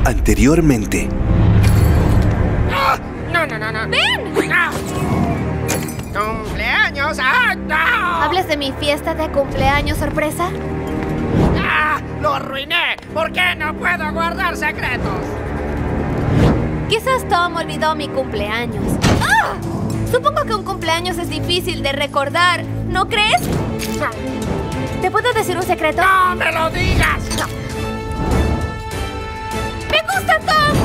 Anteriormente. No. ¡Ven! ¡Cumpleaños! ¡Ah, no! ¿Hablas de mi fiesta de cumpleaños sorpresa? ¡Ah! ¡Lo arruiné! ¿Por qué no puedo guardar secretos? Quizás Tom olvidó mi cumpleaños. ¡Ah! Supongo que un cumpleaños es difícil de recordar, ¿no crees? ¿Te puedo decir un secreto? ¡No me lo digas! ¡Me gusta Tom!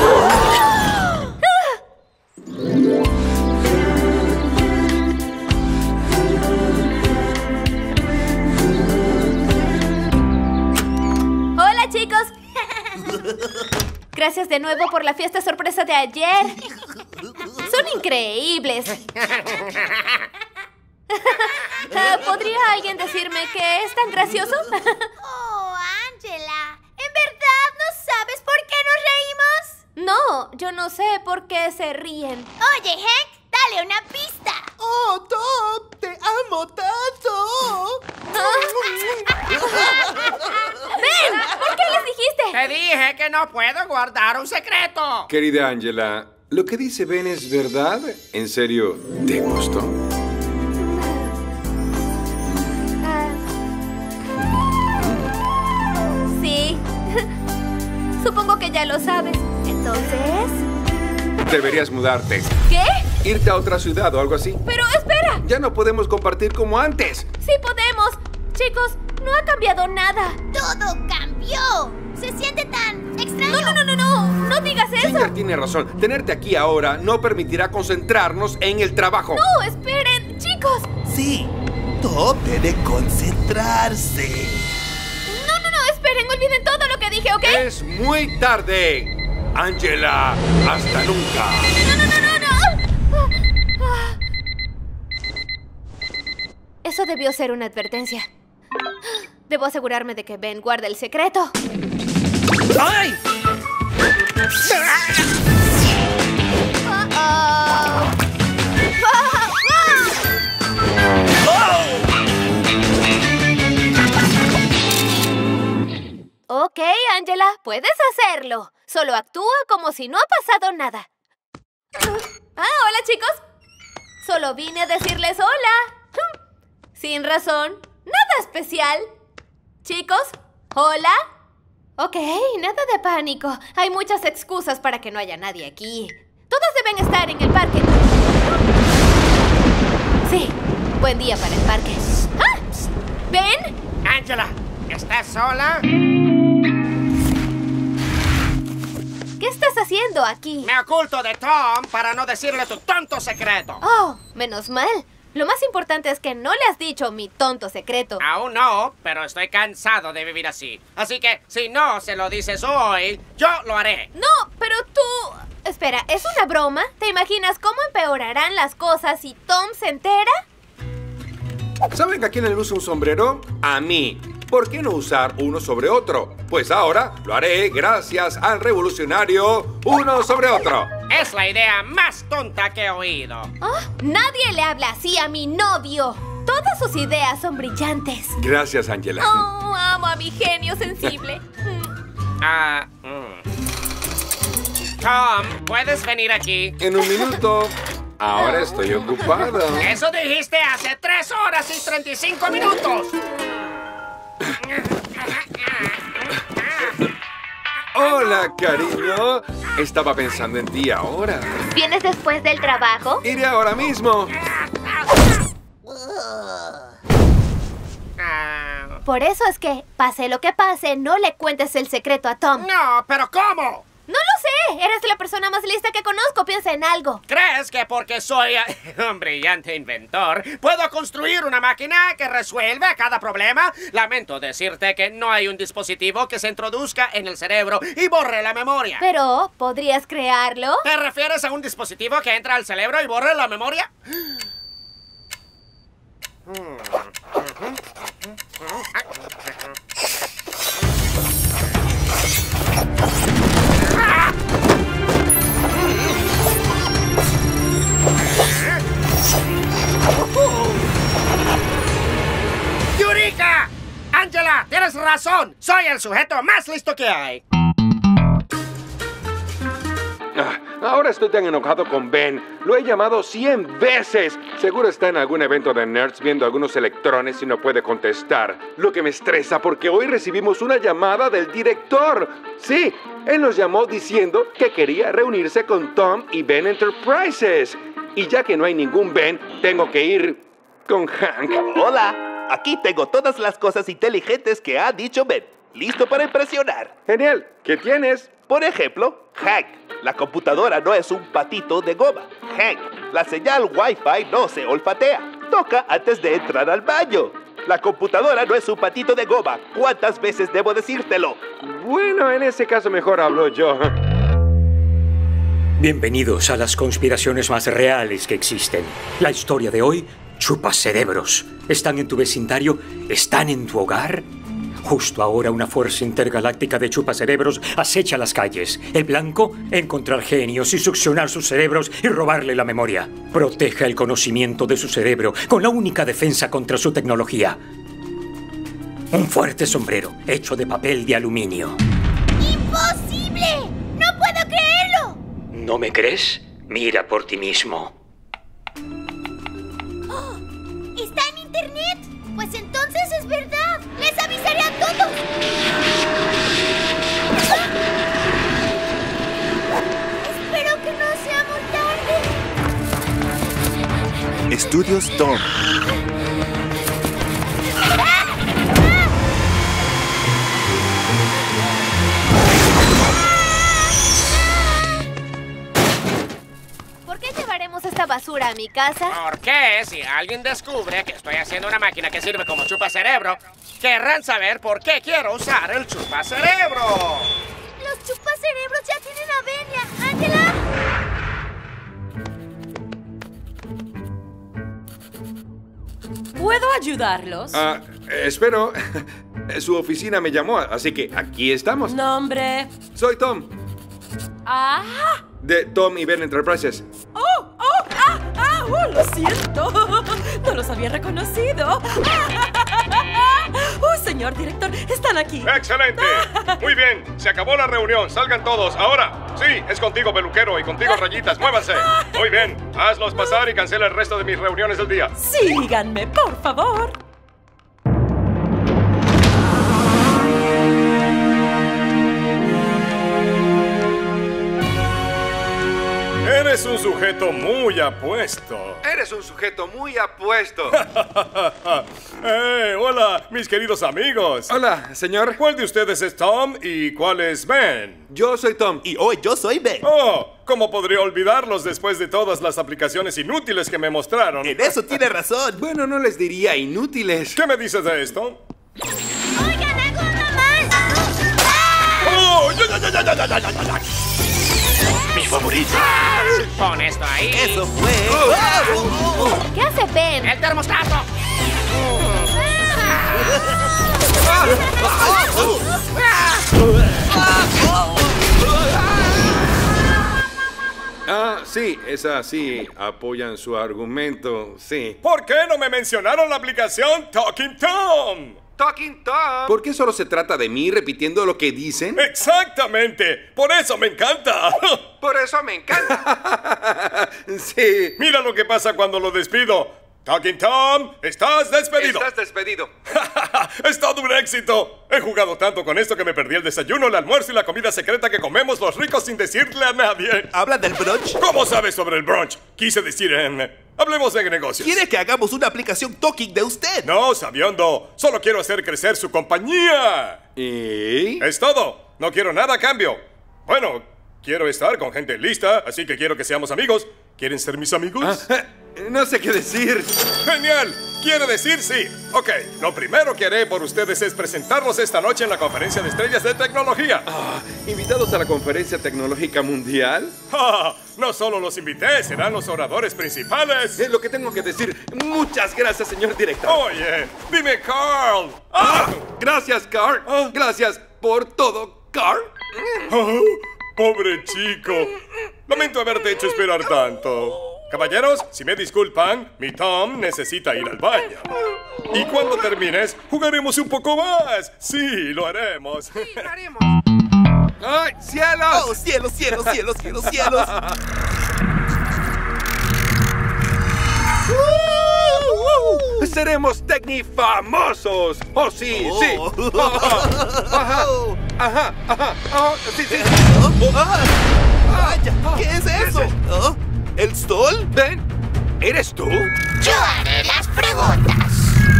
Hola, chicos. Gracias de nuevo por la fiesta sorpresa de ayer. Son increíbles. ¿Podría alguien decirme qué es tan gracioso? Oh, Angela, ¿en verdad no sabes por qué nos reímos? No, yo no sé por qué se ríen. Oye, Hank, dale una pista. ¡Oh, Tom! ¡Te amo tanto! ¡Ven! ¿Por qué les dijiste? Te dije que no puedo guardar un secreto. Querida Angela, ¿lo que dice Ben es verdad? ¿En serio, te gustó? Sí. Supongo que ya lo sabes. Entonces... Deberías mudarte. ¿Qué? Irte a otra ciudad o algo así. ¡Pero espera! Ya no podemos compartir como antes. ¡Sí podemos! Chicos, no ha cambiado nada. Todo cambió. Se siente tan extraño. No digas eso. Ginger tiene razón. Tenerte aquí ahora no permitirá concentrarnos en el trabajo. No, esperen, chicos. Sí, Tom debe concentrarse. No, esperen, olviden todo lo que dije, ¿ok? Es muy tarde. Angela, hasta nunca. No. Eso debió ser una advertencia. Debo asegurarme de que Ben guarde el secreto. ¡Ay! Ok, Angela, puedes hacerlo. Solo actúa como si no ha pasado nada. Hola, chicos. Solo vine a decirles hola. Sin razón. Nada especial. Chicos, hola. Ok, nada de pánico. Hay muchas excusas para que no haya nadie aquí. Todos deben estar en el parque. Sí, buen día para el parque. ¡Ah! ¿Ven? Angela, ¿estás sola? ¿Qué estás haciendo aquí? Me oculto de Tom para no decirle tu tonto secreto. Oh, menos mal. Lo más importante es que no le has dicho mi tonto secreto. Aún no, pero estoy cansado de vivir así. Así que si no se lo dices hoy, yo lo haré. No, pero tú... Espera, ¿es una broma? ¿Te imaginas cómo empeorarán las cosas si Tom se entera? ¿Saben a quién le luce un sombrero? A mí. ¿Por qué no usar uno sobre otro? Pues ahora lo haré gracias al revolucionario uno sobre otro. Es la idea más tonta que he oído. Oh, nadie le habla así a mi novio. Todas sus ideas son brillantes. Gracias, Angela. Oh, amo a mi genio sensible. Tom, ¿puedes venir aquí? En un minuto. Ahora estoy ocupado. Eso dijiste hace 3 horas y 35 minutos. Hola, cariño. Estaba pensando en ti ahora. ¿Vienes después del trabajo? Iré ahora mismo. Por eso es que, pase lo que pase, no le cuentes el secreto a Tom. No, pero ¿cómo? ¡No lo sé! Eres la persona más lista que conozco. Piensa en algo. ¿Crees que porque soy un brillante inventor puedo construir una máquina que resuelva cada problema? Lamento decirte que no hay un dispositivo que se introduzca en el cerebro y borre la memoria. Pero, ¿podrías crearlo? ¿Te refieres a un dispositivo que entra al cerebro y borre la memoria? ¡Eureka! ¡Angela! ¡Tienes razón! ¡Soy el sujeto más listo que hay! Ahora estoy tan enojado con Ben. Lo he llamado 100 veces. Seguro está en algún evento de nerds viendo algunos electrones y no puede contestar. Lo que me estresa porque hoy recibimos una llamada del director. Sí, él nos llamó diciendo que quería reunirse con Tom y Ben Enterprises. Y ya que no hay ningún Ben, tengo que ir con Hank. Hola, aquí tengo todas las cosas inteligentes que ha dicho Ben. Listo para impresionar. Genial, ¿qué tienes? Por ejemplo, Hank, la computadora no es un patito de goma. Hank, la señal Wi-Fi no se olfatea. Toca antes de entrar al baño. La computadora no es un patito de goma. ¿Cuántas veces debo decírtelo? Bueno, en ese caso mejor hablo yo. Bienvenidos a las conspiraciones más reales que existen. La historia de hoy, chupacerebros. ¿Están en tu vecindario? ¿Están en tu hogar? Justo ahora una fuerza intergaláctica de chupacerebros acecha las calles. El blanco, encontrar genios y succionar sus cerebros y robarle la memoria. Proteja el conocimiento de su cerebro con la única defensa contra su tecnología. Un fuerte sombrero hecho de papel de aluminio. ¡Imposible! ¡No puedo creerlo! ¿No me crees? Mira por ti mismo. ¡Oh! ¿Está en internet? Pues entonces es verdad. ¡Les avisaré a todos! Espero que no sea muy tarde. Estudios Tom. ¿Por qué llevaremos esta basura a mi casa? Porque si alguien descubre que estoy haciendo una máquina que sirve como chupacerebro, querrán saber por qué quiero usar el chupacerebro. Los chupacerebros ya tienen a Ben y a Angela. ¿Puedo ayudarlos? Espero. Su oficina me llamó, así que aquí estamos. Nombre. Soy Tom, ¡Ah! de Tom y Ben Enterprises. Lo siento. No los había reconocido. Señor director, están aquí. ¡Excelente! Muy bien, se acabó la reunión. Salgan todos. Ahora, sí, es contigo, peluquero, y contigo, rayitas. ¡Muévanse! Muy bien, hazlos pasar y cancela el resto de mis reuniones del día. Síganme, por favor. Eres un sujeto muy apuesto. Eres un sujeto muy apuesto. Hola, mis queridos amigos. Hola, señor. ¿Cuál de ustedes es Tom y cuál es Ben? Yo soy Tom. Y hoy yo soy Ben. Oh, ¿cómo podría olvidarlos después de todas las aplicaciones inútiles que me mostraron? En eso tiene razón. Bueno, no les diría inútiles. ¿Qué me dices de esto? Oigan, algo anda mal. ¡Oh! Mi favorito. Pon esto ahí. Eso fue. ¿Qué hace Ben? ¡El termostato! Sí, esa sí, apoyan su argumento, sí. ¿Por qué no me mencionaron la aplicación Talking Tom? Talking Tom. ¿Por qué solo se trata de mí repitiendo lo que dicen? ¡Exactamente! ¡Por eso me encanta! Por eso me encanta. Sí. Mira lo que pasa cuando lo despido. Talking Tom, estás despedido. Estás despedido. ¡Es todo un éxito! He jugado tanto con esto que me perdí el desayuno, el almuerzo y la comida secreta que comemos los ricos sin decirle a nadie. ¿Habla del brunch? ¿Cómo sabes sobre el brunch? Quise decir hablemos de negocios. ¿Quiere que hagamos una aplicación Talking de usted? No, sabiondo. Solo quiero hacer crecer su compañía. ¿Y? Es todo. No quiero nada a cambio. Bueno, quiero estar con gente lista, así que quiero que seamos amigos. ¿Quieren ser mis amigos? No sé qué decir. ¡Genial! Quiere decir sí. Ok, lo primero que haré por ustedes es presentarlos esta noche en la Conferencia de Estrellas de Tecnología. ¿Invitados a la Conferencia Tecnológica Mundial? No solo los invité, serán los oradores principales. Es lo que tengo que decir. Muchas gracias, señor director. Oye, dime, Carl. Gracias, Carl. Gracias por todo, Carl. Pobre chico. Lamento haberte hecho esperar tanto. Caballeros, si me disculpan, mi Tom necesita ir al baño. Y cuando termines, jugaremos un poco más. Sí, lo haremos. Sí, lo haremos. ¡Ay, cielos! ¡Oh, cielos, cielos, cielos, cielos, cielos! ¡Seremos tecnifamosos! ¡Oh, sí, sí! ¡Ajá! ¡Ajá! ¡Ajá! ¡Oh, sí, sí! ¡Vaya! ¿Qué es eso? ¿Oh? ¿El sol? ¿Ben? ¿Eres tú? Yo haré las preguntas.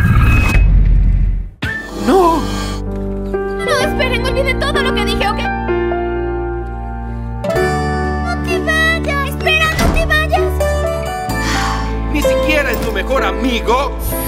¡No! No, esperen, olviden todo lo que dije, ¿ok? No te vayas. Espera, no te vayas. ¿Ni siquiera es tu mejor amigo?